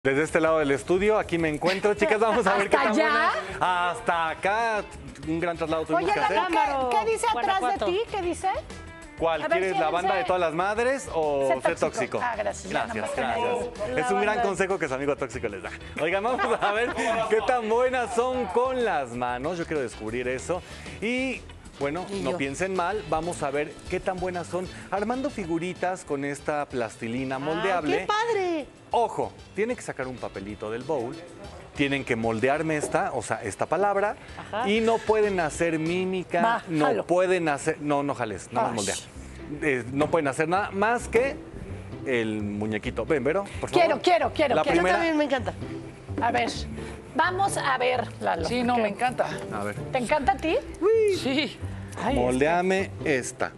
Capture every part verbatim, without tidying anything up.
Desde este lado del estudio, aquí me encuentro. Chicas, vamos a ver qué tan buena. Hasta acá, un gran traslado tuvimos Oye, que hacer. ¿qué, ¿qué dice atrás Guanajuato. de ti? ¿Qué dice? ¿Cuál? ¿Quieres la banda de todas las madres o sé tóxico? tóxico? Ah, gracias. Gracias, gracias. Es un gran consejo que su amigo tóxico les da. Oigan, vamos a ver qué tan buenas son con las manos. Yo quiero descubrir eso. Y... bueno, no piensen mal, vamos a ver qué tan buenas son armando figuritas con esta plastilina moldeable. ¡Ah, qué padre! Ojo, tienen que sacar un papelito del bowl, tienen que moldearme esta, o sea, esta palabra, Ajá. y no pueden hacer mímica, Va, no jalo. pueden hacer, no, no jales, nada más moldea. Eh, no pueden hacer nada más que el muñequito. Ven, Vero, por favor. Quiero, quiero, quiero. La quiero. primera... Yo también me encanta. A ver, vamos a ver, Lalo. Sí, no, ¿Qué? me encanta. A ver. ¿Te encanta a ti? Uy. Sí. Ay, Moldeame es que... esta.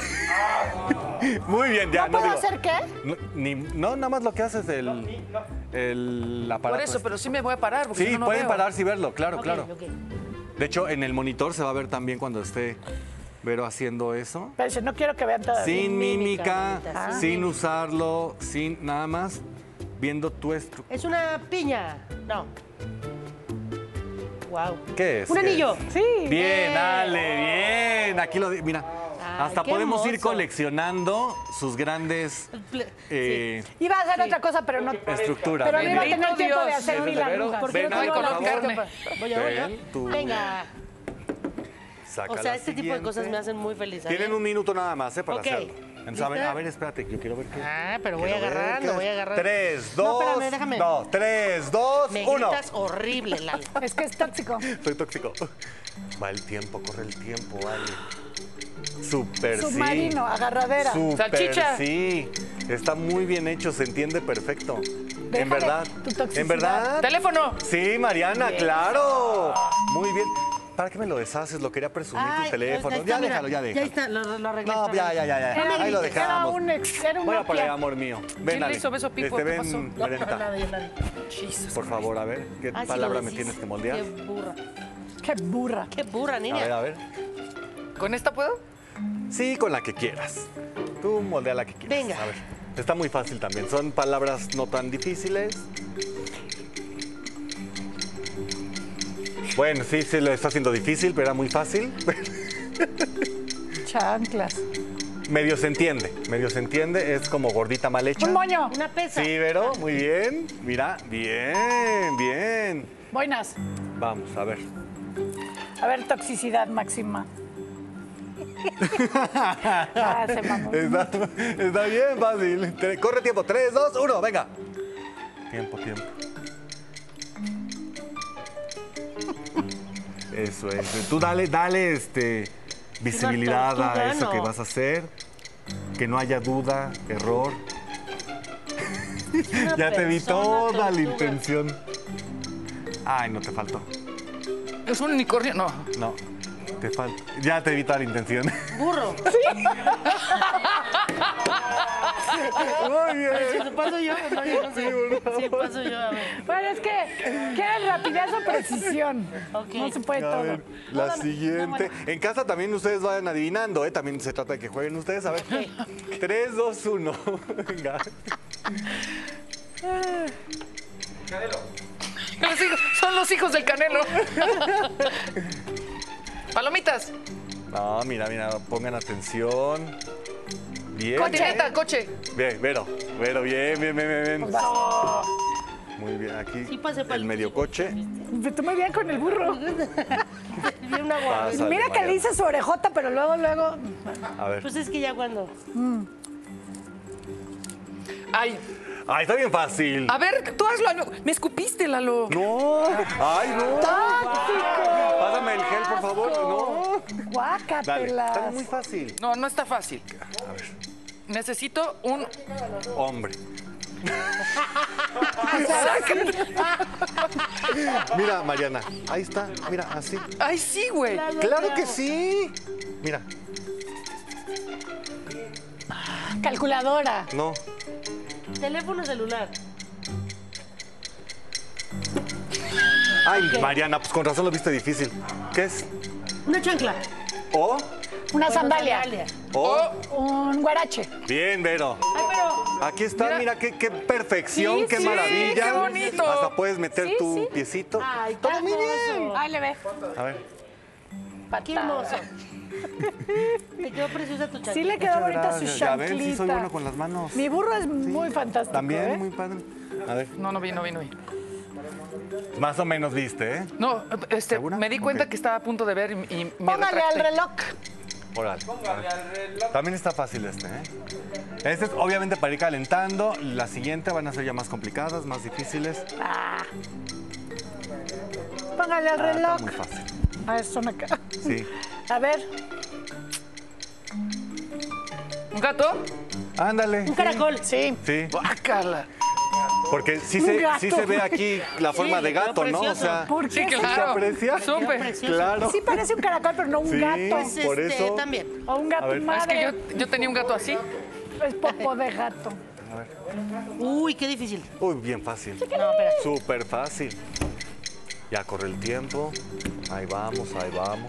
Muy bien, ya. ¿No, no puedo digo, hacer qué? No, ni, no, nada más lo que haces el, el aparato. Por eso, pero sí me voy a parar. Porque sí, yo no pueden veo. pararse y verlo, claro, Okay, claro. okay. De hecho, en el monitor se va a ver también cuando esté Vero haciendo eso. Pero si no quiero que vean todavía. Sin mímica, mímica, ah. sin usarlo, sin nada más, viendo tu estructura. Es una piña. No. Wow. ¿Qué es? Un ¿Qué anillo. es? Sí. Bien, Ale, bien. Aquí lo, mira, Ay, hasta qué podemos ir hermoso. coleccionando sus grandes eh, Iba a hacer otra cosa, pero no. estructuras. Pero Ven, no iba a ven. tener tiempo de Dios. hacer Desde milagros. Vero, ¿Por ven, qué no Ale, tengo por la favor. carne? Voy a, voy a. Ven, tú. Venga. Saca O sea, la este tipo de siguiente. cosas me hacen muy feliz. Tienen un minuto nada más, ¿eh? Para Ok. hacerlo. Entonces, a ver, ¿Lista? a ver, espérate, yo quiero ver qué. Ah, pero voy quiero ver agarrando, qué voy es. agarrando. Tres, No, dos. espérame, déjame. No, tres, dos, Me uno. gritas horrible, Lalo. Es que es tóxico. Soy tóxico. Va el tiempo, corre el tiempo, vale. Súper sí. Submarino, agarradera. Súper Salchicha. sí. Está muy bien hecho, se entiende perfecto. Déjale en verdad. tu toxicidad. En verdad. ¡Teléfono! Sí, Mariana, claro. Muy bien. ¿Para qué me lo deshaces? Lo quería presumir Ay, tu teléfono. ahí está, ya mira. déjalo, ya déjalo. Ya está, lo, lo arreglé. No, ya, ya, ya, ya. Era- Ahí lo Era dejamos. un ex, era un Voy a Nokia. poner amor mío. Ven, le Ale. hizo beso a Pipo? Este, ¿Qué ven, pasó? Marenta. Nadie, nadie. Por favor, a ver, ¿qué Ah, sí, palabra lo me decís. tienes que moldear? Qué burra. Qué burra. Qué burra, A niña. ver, a ver. ¿Con esta puedo? Sí, con la que quieras. Tú moldea la que quieras. Venga. A ver. Está muy fácil también. Son palabras no tan difíciles. Bueno, sí, sí, lo está haciendo difícil, pero era muy fácil. Chanclas. Medio se entiende, medio se entiende. Es como gordita mal hecha. Un moño. Una pesa. Sí, Vero, muy bien. Mira, bien, bien. Buenas. Vamos, a ver. A ver, toxicidad máxima. Ah, se mamó. Está, está bien fácil. Tre- Corre tiempo. Tres, dos, uno, venga. Tiempo, tiempo. Eso es. Tú dale, dale este, visibilidad Una a tortuga, eso no. que vas a hacer. Que no haya duda, error. Una Ya te di persona toda la tortuga. intención. Ay, no te faltó. ¿Es un unicornio? No. No, te falta. Ya te di toda la intención. Burro. Muy bien. Si paso yo, no, yo no sé. Sí, paso yo, a ver. Bueno, es que quieren rapidez o precisión. Ok. No se puede A todo. ver, la dame, siguiente. no, En casa también ustedes vayan adivinando, ¿eh? También se trata de que jueguen ustedes. A ver. tres, dos, uno. Venga. Los hijos- son los hijos del Canelo. Palomitas. No, mira, mira, pongan atención. Bien. Cocheta, coche. Bien, Vero. Vero, bien, bien, bien, bien. bien. Muy bien, aquí Sí, pasé el palito. medio coche. Tú muy bien con el burro. Vi una guarda. Pásale, Mira que Mariana. le hice su orejota, pero luego, luego. A ver. Pues es que ya cuando. Ay, Ay, está bien fácil. a ver, tú hazlo. Me escupiste, Lalo. No. Ay, no. ¡Tóxico! Pásame el gel, por favor. No. Dale. Guácatelas. Está muy fácil. No, no está fácil. A ver. Necesito un... Hombre. Mira, Mariana, ahí está, mira, así. Ay, sí, güey. Claro que sí. Mira, Calculadora. no. Teléfono celular. Ay, Mariana, pues con razón lo viste difícil. ¿Qué es? Una chancla. O, Una sandalia. Sandalia. o. Oh, Un guarache. Bien, Vero. Ay, pero Aquí está, mira, Mira. qué, qué perfección, Sí, qué sí, maravilla. qué bonito. Hasta puedes meter Sí, tu sí. piecito. Ay, Todo muy bien. Ay, le ve. A ver. Qué hermoso. Te quedó preciosa tu chaqueta. Sí le quedó bonita su Gracias. Ya ves, sí soy chanclita. bueno con las manos. Mi burro es muy fantástico, También, ¿eh? muy padre. A ver, No, no vi, no vi, no vi. más o menos viste, ¿eh? No, este, ¿Segura? me di cuenta Ok. que estaba a punto de ver y, y me Póngale al retracté. reloj. Órale. También está fácil este, ¿eh? Este es obviamente para ir calentando. La siguiente van a ser ya más complicadas, más difíciles. Ah. Póngale al Ah, reloj. está muy fácil. Ah, eso me ca- Sí. A ver. ¿Un gato? Ándale. Un caracol. Sí. Sí, Guácala. porque sí Un se, gato. sí se ve aquí la forma de le quedó gato, ¿no? O precioso. sea, ¿Por Sí, qué? claro. aprecia? Súper. Precioso. claro. Sí parece un caracol, pero no un Sí. gato. Pues Por este, eso- también. O un A gato ver. Es madre. que yo, yo tenía un gato así. Es popo de gato. Uy, qué difícil. Uy, bien fácil. No, espera. Súper fácil. Ya corre el tiempo. Ahí vamos, ahí vamos.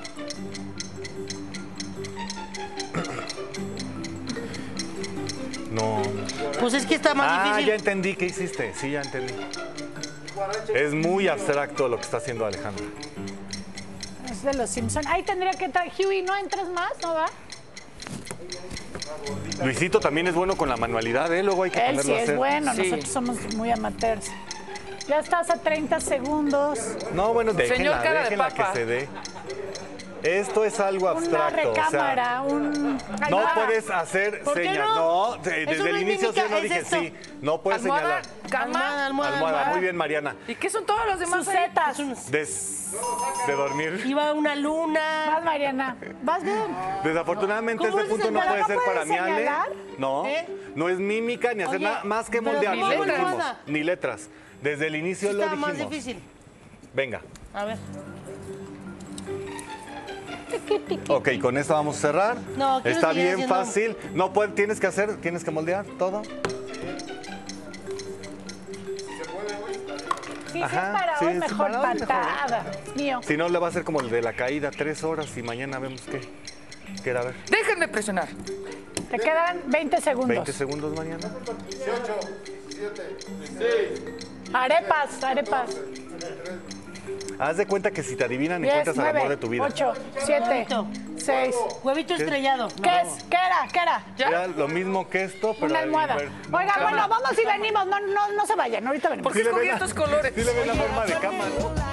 No. Pues es que está más Ah, difícil. ya entendí qué hiciste. Sí, ya entendí. Es muy abstracto lo que está haciendo Alejandra. Es de los Simpsons. Ahí tendría que entrar. Huey, ¿no entras más? ¿No va? Luisito también es bueno con la manualidad, ¿eh? Luego hay que Él ponerlo sí a es hacer. bueno. Sí. Nosotros somos muy amateurs. Ya estás a treinta segundos. No, bueno, déjenla, Señor cara de déjenla papa. que se dé. Esto es algo Una abstracto. O sea, recámara, un... Ahí no va. puedes hacer ¿Por qué señas. no? No, de- Eso desde no el es inicio sí mímica, no es dije esto. sí. No puedes Almohada, señalar. cama. Almohada, almohada. Almohada, almohada. muy bien, Mariana. ¿Y qué son todos los demás? Sus ahí? zetas. Es un- Des- de dormir. Iba una luna. Vas, Mariana. Vas bien. Desafortunadamente ¿Cómo este es punto no señalar? puede ¿No ser para puedes mi Ale. señalar? No, ¿Eh? no es mímica ni hacer Oye, nada más que pero moldear. ni Lo letras. dijimos. Nada. Ni letras. Desde el inicio lo Está más dijimos. difícil. Venga. A ver. Ok, con esto vamos a cerrar. No, quiero Está seguir bien haciendo- fácil. No puedes, tienes que hacer, tienes que moldear todo. Sí, Ajá, sí, para sí, hoy sí, mejor para hoy mejor. patada. Mío. Si no, le va a hacer como el de la caída, tres horas y mañana vemos qué. ¿Qué era? A ver, Déjenme presionar. Te quedan veinte segundos. veinte segundos mañana. Arepas, arepas. Haz de cuenta que si te adivinan, diez, encuentras el amor nueve, de tu vida. ocho, siete, seis. Huevito estrellado. ¿Qué es? ¿Qué era? ¿Qué era? Era lo mismo que esto, pero... Una almohada. inver- Oiga, no, bueno, cama. vamos y venimos. No, no, no se vayan. Ahorita venimos. ¿Por qué Sí le escogí ve la- estos colores? Sí le ves la forma de cama, ¿no?